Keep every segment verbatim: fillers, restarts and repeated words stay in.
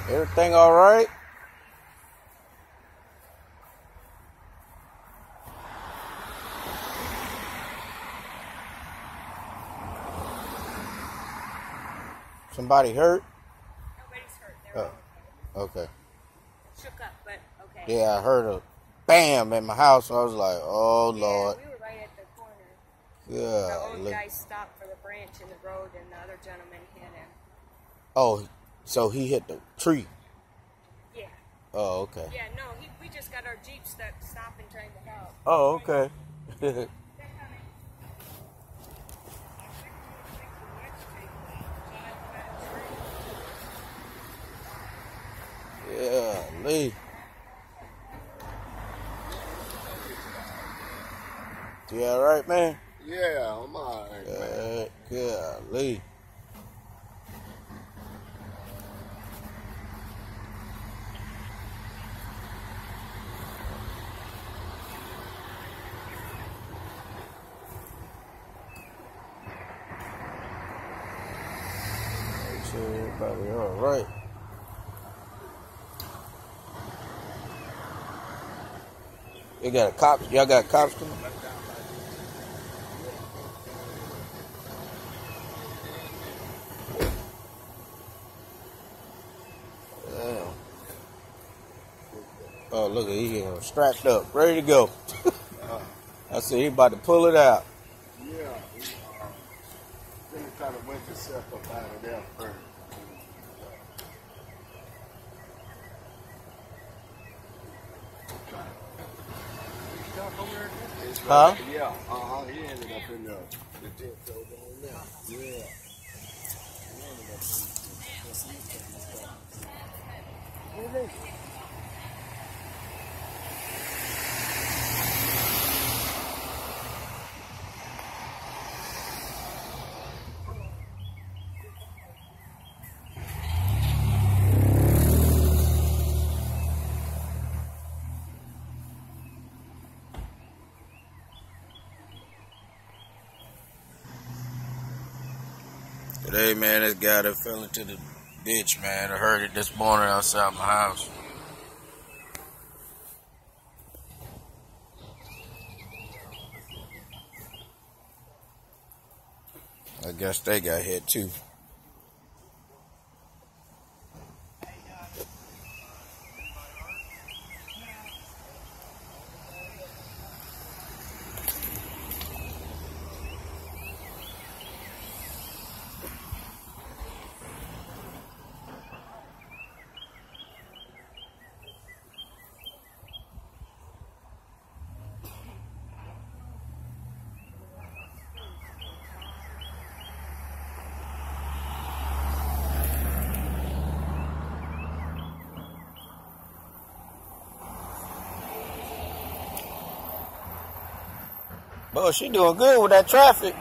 Everything all right? Somebody hurt? Nobody's hurt. They're oh, okay. Shook up, but okay. Yeah, I heard a bam at my house. So I was like, oh, yeah, Lord. we were right at the corner. Yeah. The old guy stopped for the branch in the road, and the other gentleman hit him. Oh, so he hit the tree? Yeah. Oh, okay. Yeah, no, he, we just got our Jeep stuck, stopping, trying to help. Oh, okay. Yeah, Lee. You all right, man? Yeah, I'm all right, uh, man. Yeah, Lee. Make sure everybody all right. You got a cop? Y'all got cops coming? Damn. Oh, look at he strapped up, ready to go. I said he about to pull it out. Yeah, he, uh, then he kind of went himself up out of there first. Huh? Yeah, uh-huh, he ended up in the, the tent over on there. Yeah. He ended up in the, Today, man, this guy that fell into the ditch, man. I heard it this morning outside my house. I guess they got hit too. Boy, she doing good with that traffic.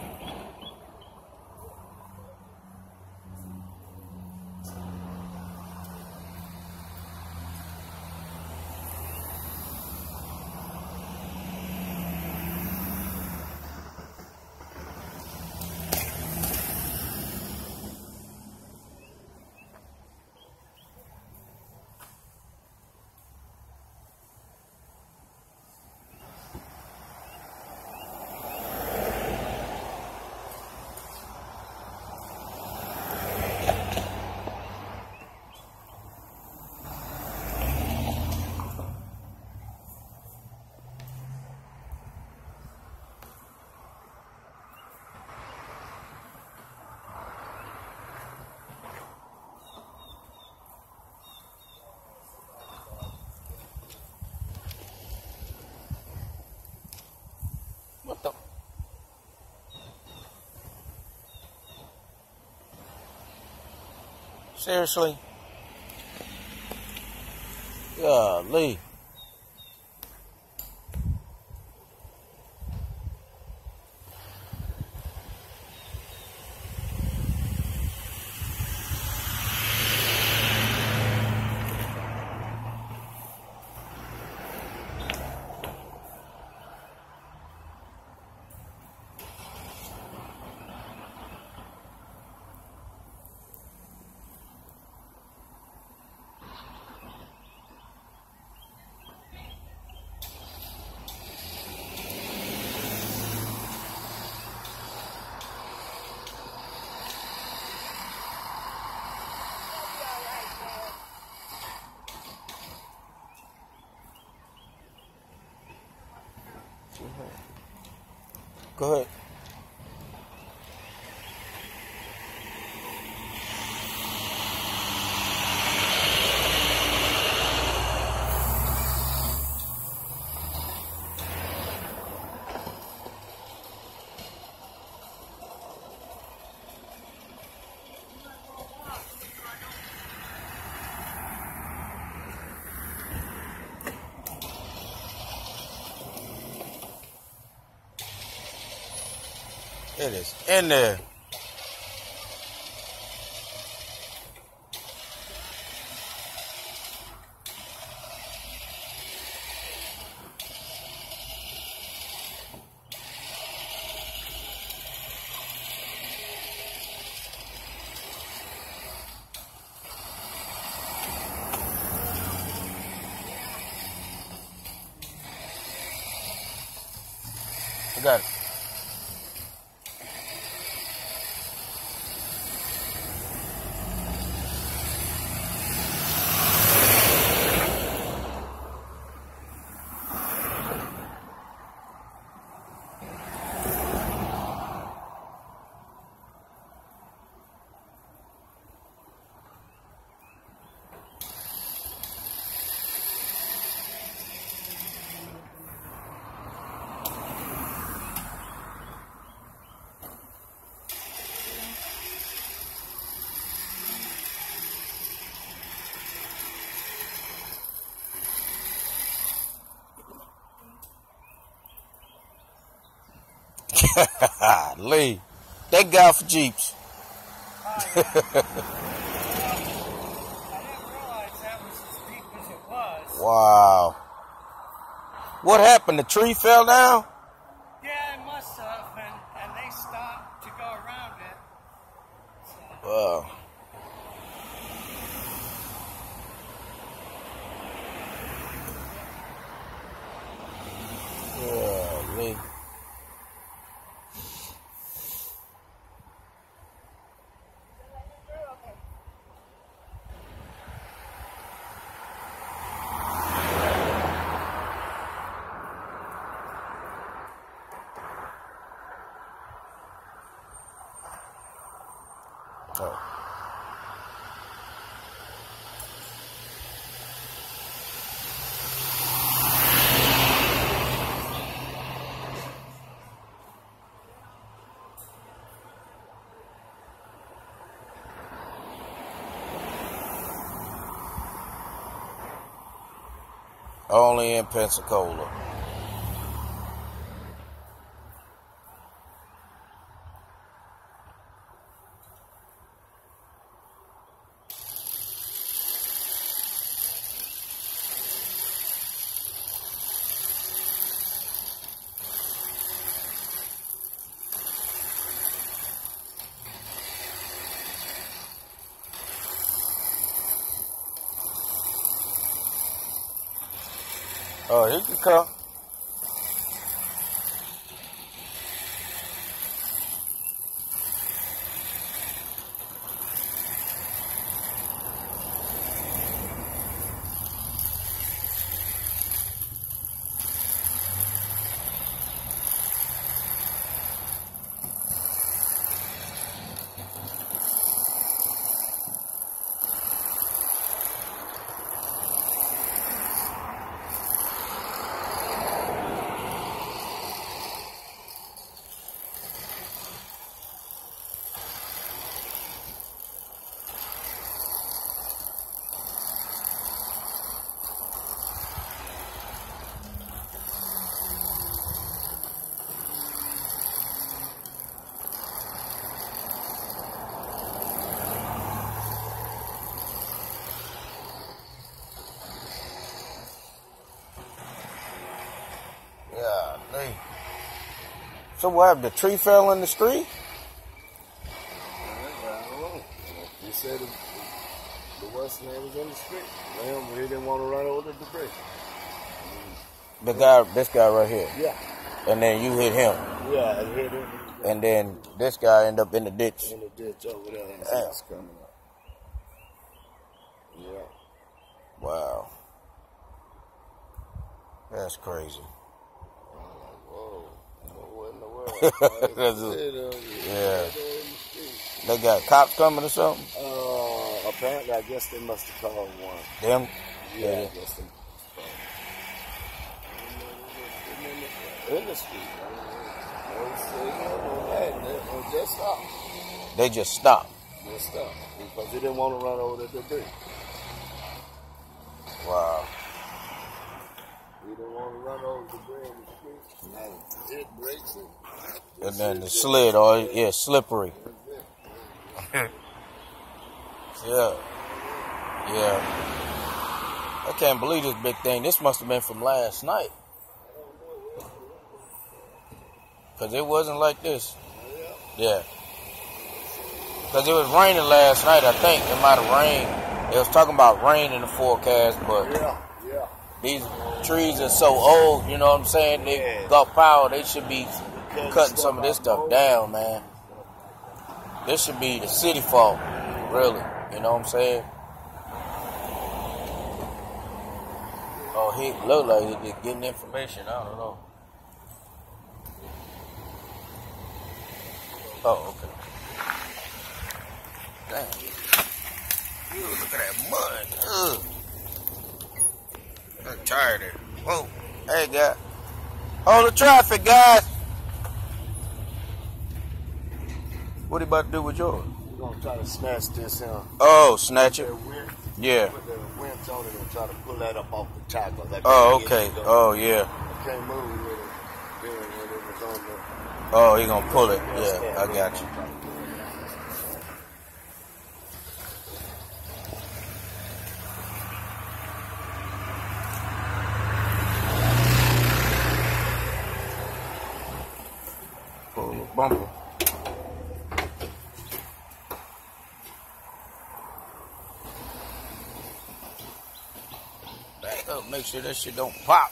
What the? Seriously? Golly. Go ahead. It is in there. I got it. Lee, thank God for Jeeps. Oh, yeah. uh, I didn't realize that was as deep as it was. Wow. What happened? The tree fell down? Yeah, it must have, and, and they stopped to go around it. So. Wow. Yeah, Lee. Oh. Only in Pensacola. Oh, he can come. Yeah, Lee. So what happened? The tree fell in the street? I don't know. He said the, the Western man was in the street. Well, he didn't want to run over the debris. The guy, this guy right here. Yeah. And then you hit him. Yeah, I hit him. And then this guy ended up in the ditch. In the ditch over there. And Damn. it's coming up. Yeah. Wow. That's crazy. I'm like, whoa. What in the world? Yeah. They got cops coming or something? Uh, apparently, I guess they must have called one. Them? Yeah, Yeah. I guess they in the street. They just stopped. They just stopped. They stopped because they didn't want to run over the debris. Wow. We didn't want to run over the debris in the street. Now it breaks it. And then the slid, or yeah, slippery. Yeah. Yeah. I can't believe this big thing. This must have been from last night. Because it wasn't like this. Yeah. Because it was raining last night, I think. It might have rained. They was talking about rain in the forecast, but Yeah, yeah. these trees are so old, you know what I'm saying? They Yeah. got power. They should be cutting some of this stuff down, man. This should be the city fault, really. You know what I'm saying? Oh, he look like he's getting information. I don't know. Oh, okay. Damn. Ew, look at that mud. Ugh. I'm tired of it. Whoa. Hey, guy. Hold the traffic, guys. What are you about to do with yours? We're going to try to snatch this in. Oh, snatch it? Yeah. Put the winch on it and try to pull that up off the tackle. Like Oh, okay. Oh, yeah. I can't move with it. Then when it was on the... Oh, he gonna pull it. Yeah, I got you. Pull the bumper. Back up, make sure that shit don't pop.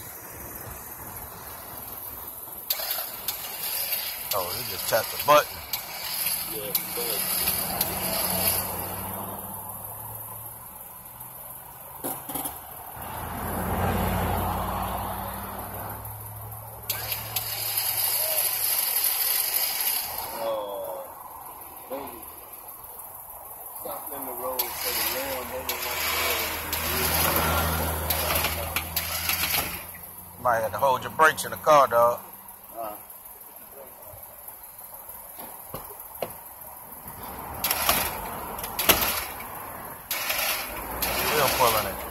Oh, he just tapped the button. Yeah, but... Might have to hold your brakes in the car, dog. Uh, Still pulling it.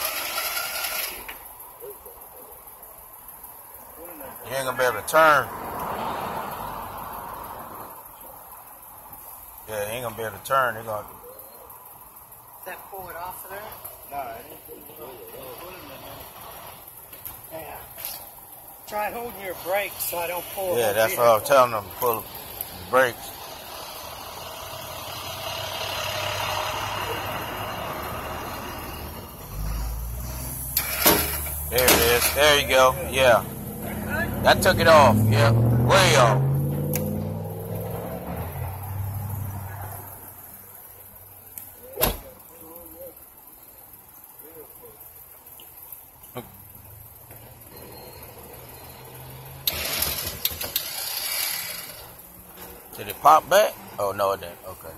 You ain't gonna be able to turn. Yeah, he ain't gonna be able to turn. He gonna. Does that pull it off of there? no, I didn't think it was. Yeah. Try holding your brakes so I don't pull Yeah, the that's what I was vehicle. telling them. Pull the brakes. There it is. There you go. Yeah. That took it off. Yeah. Way off. Did it pop back? Oh, no, it didn't. Okay.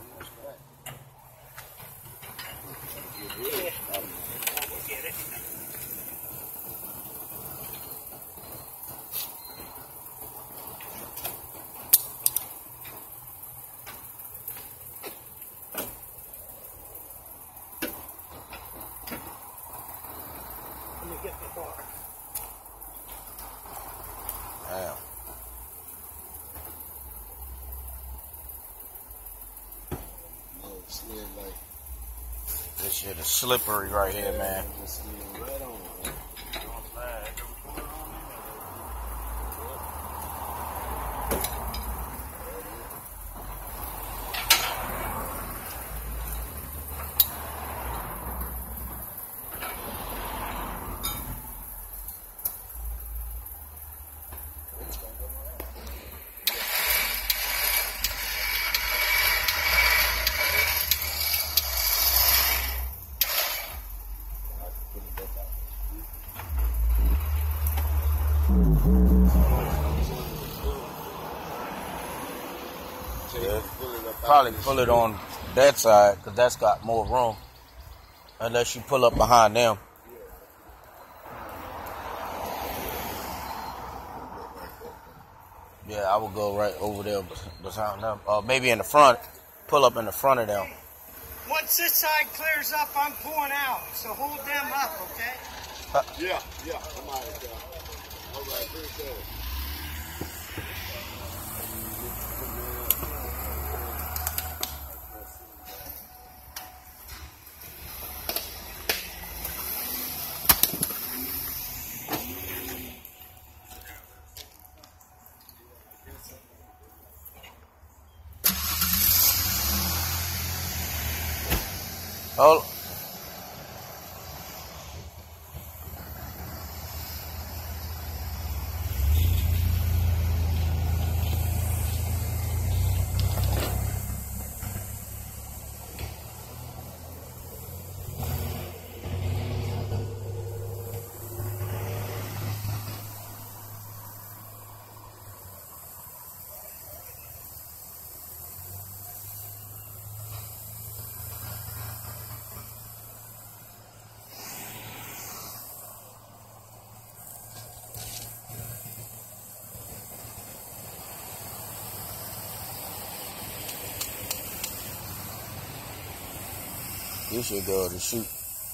Let me get the bar. Damn. No, it slid like... This shit is slippery right here, man. It just slid right on. Man. Unless you pull it up. Probably pull it on that side because that's got more room. Unless you pull up behind them. Yeah, I would go right over there behind them. Or maybe in the front. Pull up in the front of them. Once this side clears up, I'm pulling out. So hold them up, okay? Uh, Yeah, yeah. Come on, yeah. All right, appreciate it. hold. You should go to shoot.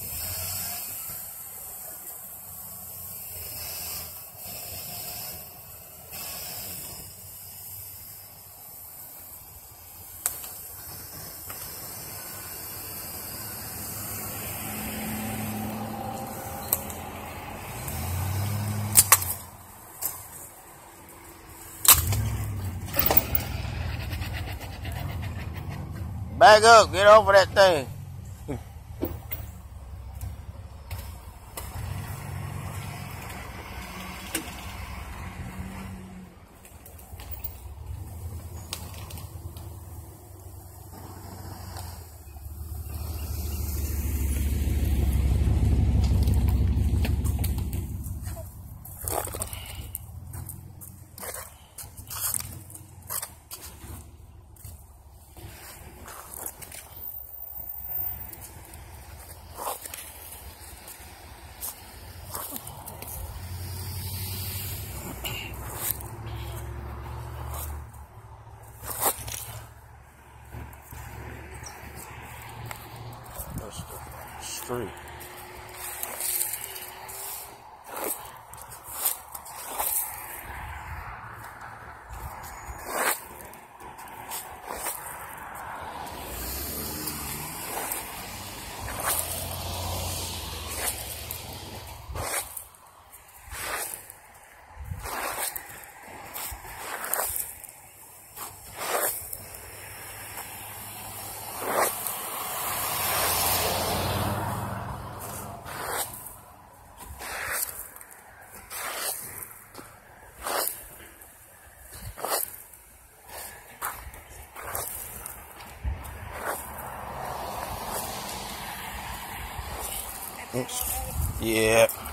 Back up, get over that thing. Street. Oops. Yeah.